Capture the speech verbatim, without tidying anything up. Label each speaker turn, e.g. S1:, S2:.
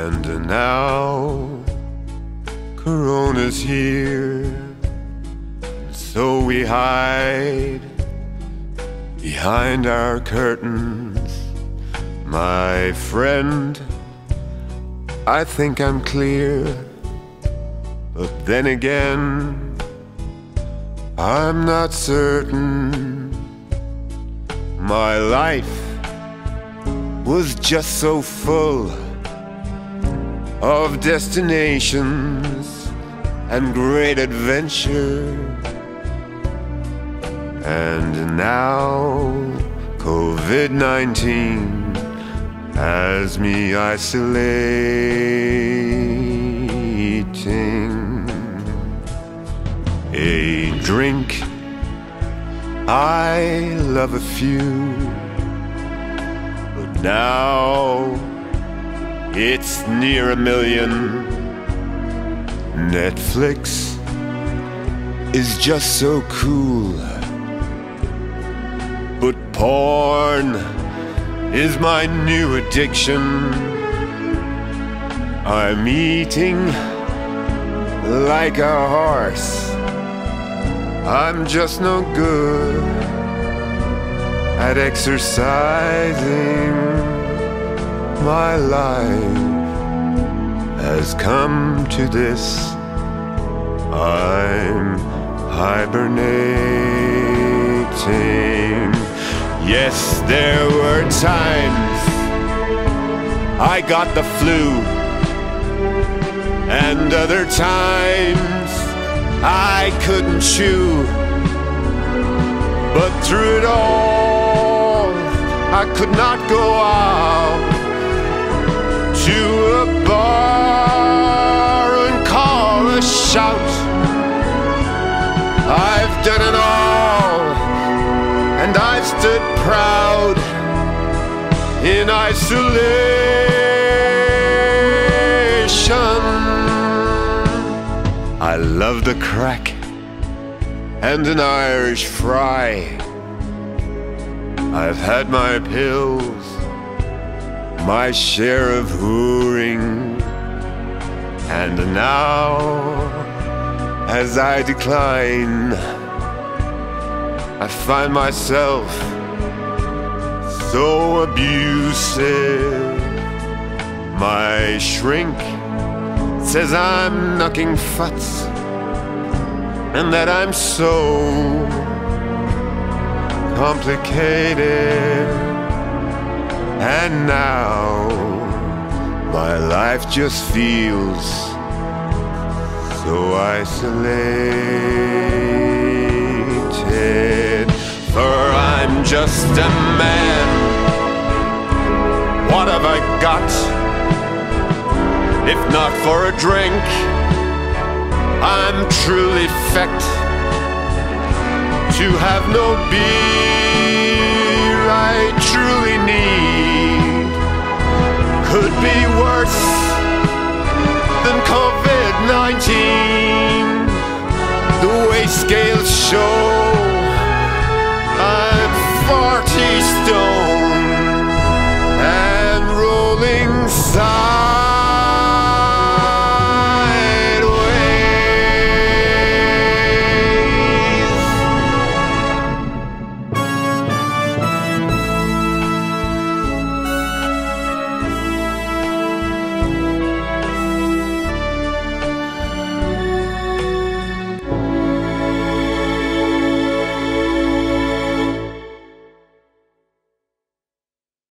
S1: And now Corona's here, so we hide behind our curtains. My friend, I think I'm clear, but then again, I'm not certain. My life was just so full of destinations and great adventure, and now COVID nineteen has me isolating. A drink, I love a few, but now it's near a million. Netflix is just so cool, but porn is my new addiction. I'm eating like a horse. I'm just no good at exercising. My life has come to this. I'm hibernating. Yes, there were times I got the flu, and other times I couldn't chew. But through it all, I could not go out to a bar and call a shout. I've done it all, and I've stood proud in isolation. I love the crack and an Irish fry. I've had my pills, my share of hooring, and now, as I decline, I find myself so abusive. My shrink says I'm knocking futs, and that I'm so complicated. And now my life just feels so isolated. For I'm just a man. What have I got? If not for a drink, I'm truly fecked to have no beer.